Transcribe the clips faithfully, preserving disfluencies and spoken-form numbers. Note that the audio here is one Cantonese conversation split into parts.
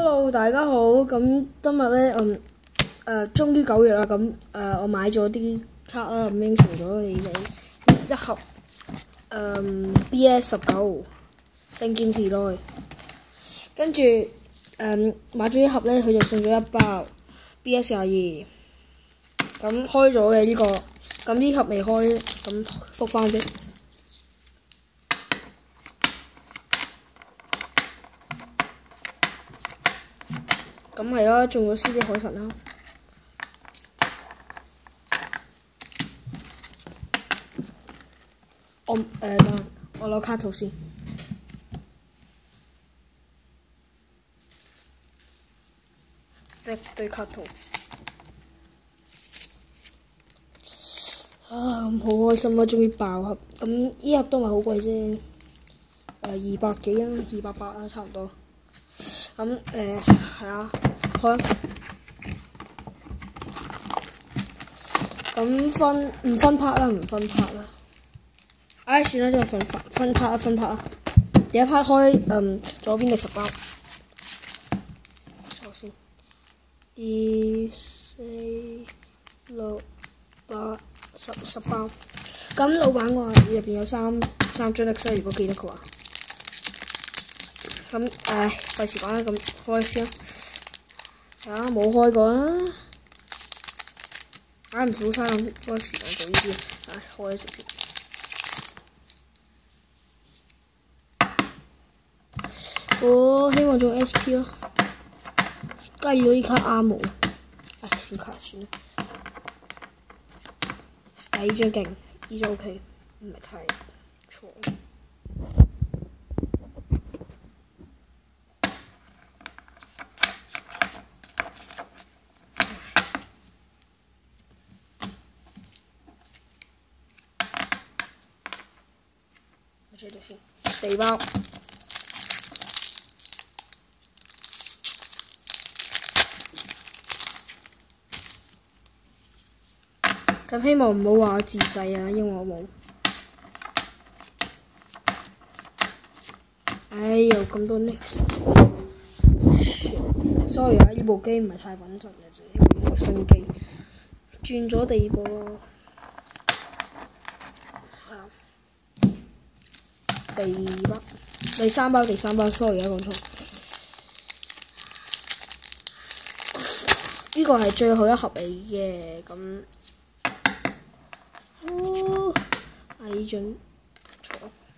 Hello， 大家好。咁今日咧，嗯，誒、呃，終於九月啦。咁誒、呃，我買咗啲卡啦，咁應承咗你哋一盒誒、呃、B S 十九聖劍時代，跟住誒買咗一盒咧，佢就送咗一包 B S 廿二。咁開咗嘅呢個，咁呢盒未開，咁覆返啫。咁係啦，仲有 C D 海神啦。我誒等我攞卡圖先。一堆卡圖。啊！咁好開心啊！終於爆盒。咁呢盒都唔係好貴啫。誒二百幾啊，二百八啊，差唔多。咁誒係啊。開咁分唔分 part 啦，唔分 part 啦。唉，算啦，真係分分 part 啊，分 part 啊。第一 part 開嗯左邊嘅十包，睇先。二四六八十十包。咁老闆話入邊有三三張 X， 如果記得嘅話。咁唉，費事講啦，咁開先啦。啊，冇開過啊！唉，唔好嘥咁多時間做呢啲，唉，開咗直接。我希望做 S P 咯，加咗呢卡啱冇，唉，閃卡算啦。但係呢張勁，呢張 OK， 唔係太錯。這裡先地包，咁希望唔好話我自製啊，因為我冇。唉，有咁多 Nexus。sorry 啊，呢部機唔係太穩陣嘅啫，因為呢個新機轉咗地步咯。第包、第三包、第三包 ，sorry 啊，講錯。呢個係最後一盒嚟嘅，咁，哦，係呢張錯。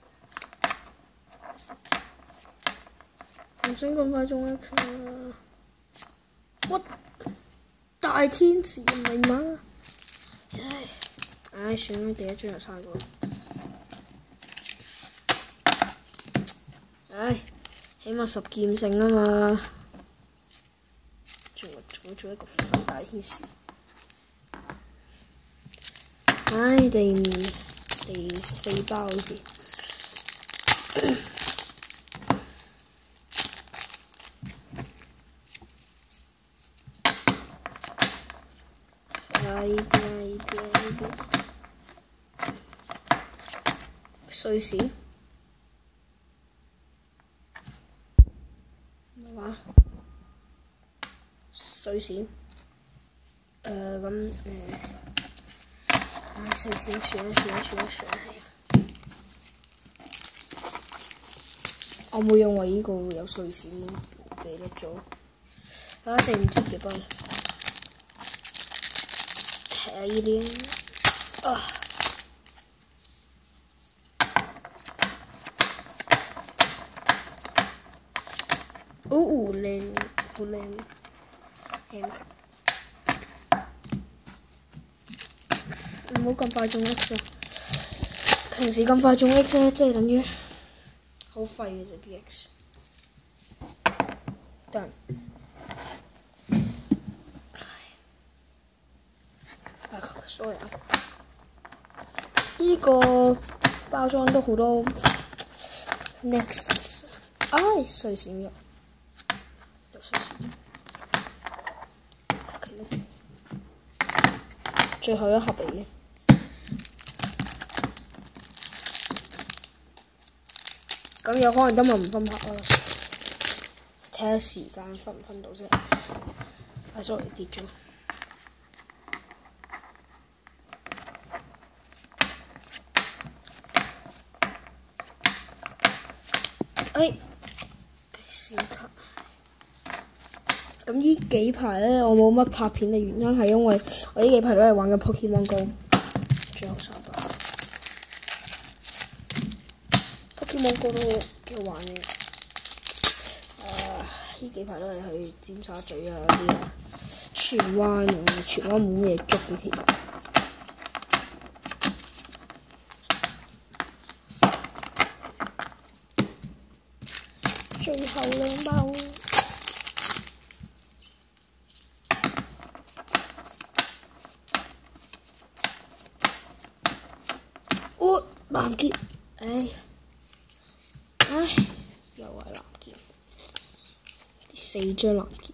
唔想咁快中 X 啊！我大天使唔係嘛？唉，唉，算啦，第一張就差咗。唉，起碼十劍聖啊嘛，仲仲要做一個大天使。唉，第第四包好似，唉啲唉啲唉啲，瑞士。水閃，誒咁誒，唉水閃算啦算啦算啦算啦，係啊！我冇用過呢個有水閃咯，唔記得咗。啊，第五隻嘅包，睇下呢啲啊！哦，靚，好靚。唔好咁快中 X 啊！平時咁快中 X 咧，即係等於好廢嘅啫 B X。得。sorry 啊！呢個包裝都好多 Nexus， 唉，碎閃咗，有碎閃。最後一盒嚟嘅，咁有可能今日唔分拍啦。 睇下時間分唔分到啫。啊 sorry 跌咗。哎，閃卡。咁呢幾排咧，我冇乜拍片嘅原因係因為我呢幾排都係玩緊 Pokemon Go， 最後三把 Pokemon Go 都幾好玩嘅。誒、呃，呢幾排都係去尖沙咀啊嗰啲啊，荃灣啊，荃灣冇咩捉嘅其實。最後兩包。哦，藍劍，唉，唉，又係藍劍，第四張藍劍。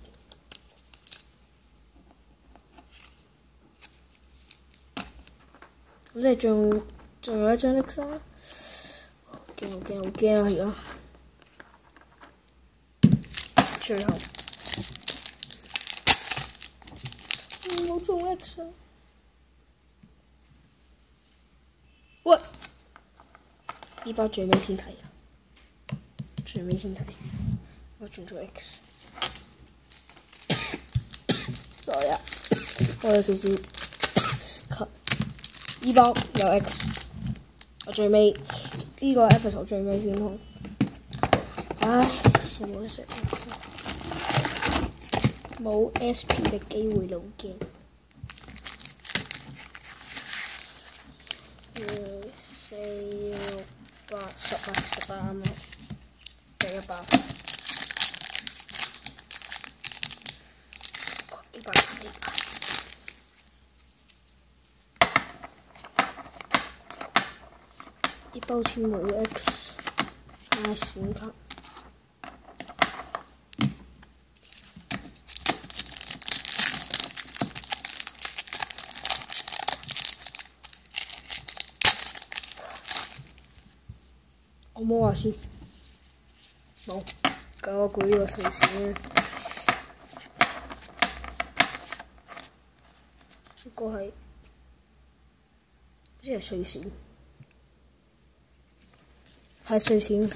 咁即係仲仲有一張歷沙，好驚好驚好驚啊！而家最後冇中 X 啊！喂，呢包最尾先睇，最尾先睇，我中咗 X。來啊！我有少少咳。呢包有 X， 我最尾呢、呢個 episode 最尾先開。唉，先冇得食 X， 冇 S P 嘅機會老驚。二四六八十八十八啱啦，第一包。一百一百。呢包好似冇 X， 唉閃卡。我摸下先，冇，咁我估呢個瑞士咧，呢個係，好似係瑞士，係瑞士。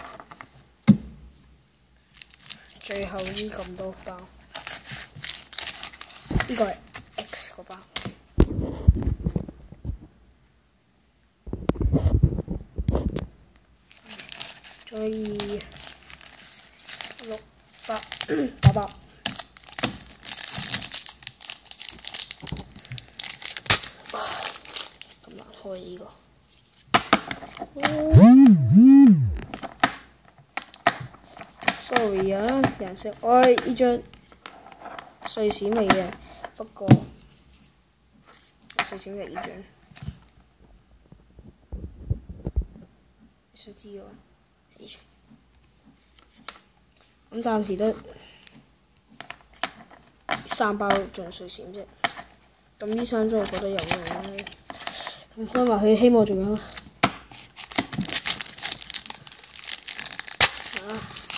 最後呢咁多包，呢個係 X 個包。所以六百八百，咁難開呢個。Sorry 啊，顏色，喂，呢張瑞閃嚟嘅，不過瑞閃嚟呢張，你想知嘅話。咁暫時都三包仲係瑞閃啫，咁呢三張我覺得有用啦。咁開埋佢，希望仲有。啊！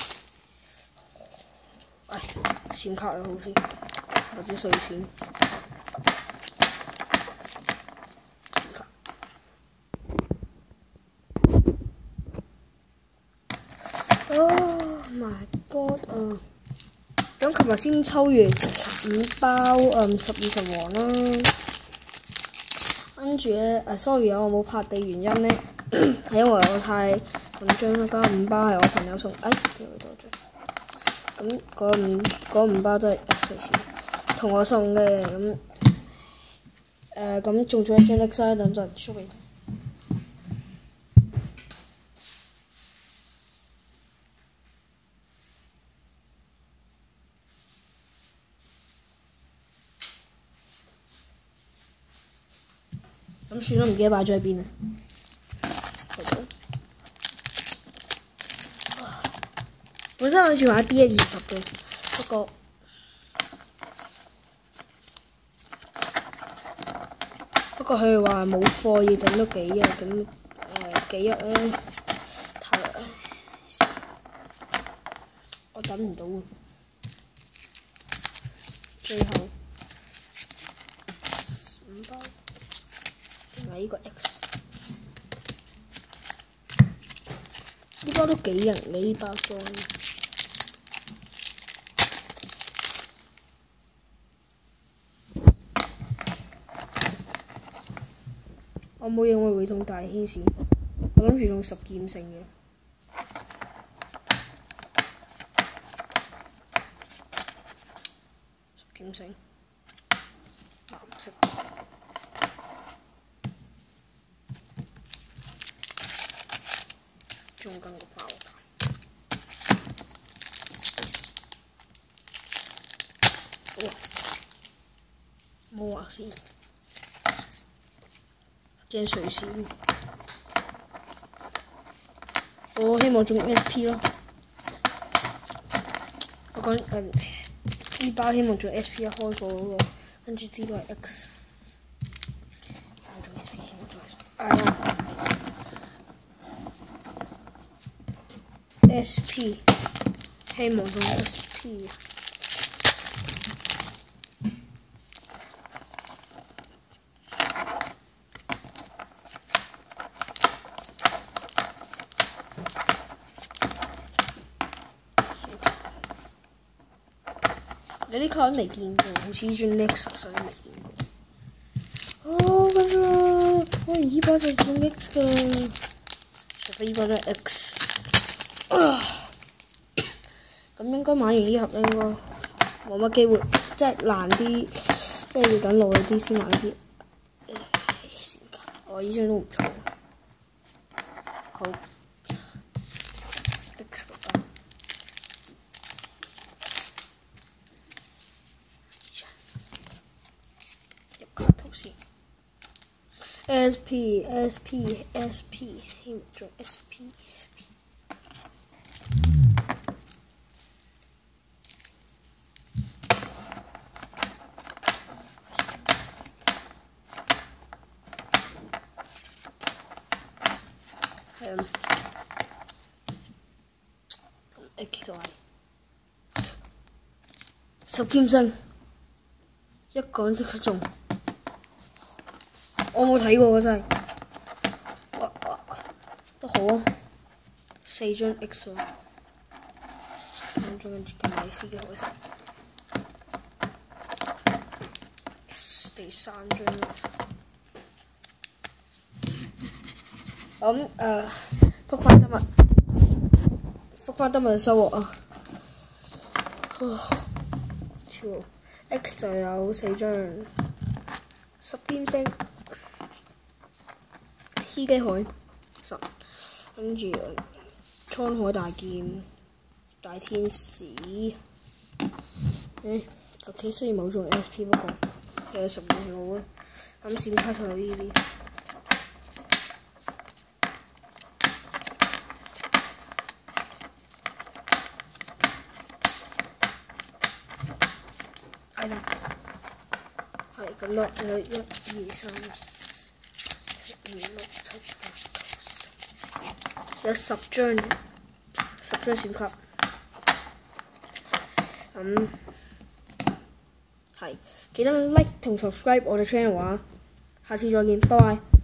唉，閃卡又好先，或者瑞閃。Oh my god 啊！咁琴日先抽完五包誒十二神王啦，跟住咧誒 sorry 啊，我冇拍地原因咧係因為我太緊張啦，嗰五包係我朋友送，哎叫佢多咗，咁嗰五嗰五包都係瑞士同我送嘅，咁誒咁中咗一張 X， 等陣 show 俾。咁算啦，唔記得擺咗喺邊啊！本身諗住買 B 一二十嘅，不過不過佢哋話冇貨，要等多幾日，咁誒、呃、幾日咧？太耐，我等唔到啊！最後五包，定係呢個 X？ 呢包都幾型嘅呢包裝。我冇認為會中大牽線，我諗住用十劍聖嘅。十劍聖，藍色。中間個爆彈。哇！冇話先。驚水線，我希望中 S P 咯。我講誒呢包希望中 S P 一開貨嗰個，跟住知道係 X。希望中 S P， 希望中 S P。哎呀 ！S P， 希望中 S P。有啲卡都未見過，好似呢張 Nexus 所以未見過。哦，跟住啦，可能依包就中 X 㗎，除非依包都係 X。咁應該買完呢盒應該冇乜機會，即係難啲，即係要等耐啲先買啲。閃卡，我依張都唔錯。好 ，X 嗰包。S P S P S P 希望中 S P S P。係啊 ，X 就係十劍聖，一講即刻中。我冇睇過真係，哇哇都好啊，四張 X 喎，咁仲跟住近米斯嘅海神，第三張啦。咁誒，覆返今日，覆返今日嘅收穫啊！超 X 就有四張，十劍聖。司機海神，跟住滄海大劍、大天使，誒特企雖然冇中 S P， 不過有十二號啊，咁閃卡就有呢啲。係啦，係咁咯，有一二三四五六七八九十，有十張十張閃卡。咁係記得 like 同 subscribe 我哋 channel 啊！下次再見，拜拜。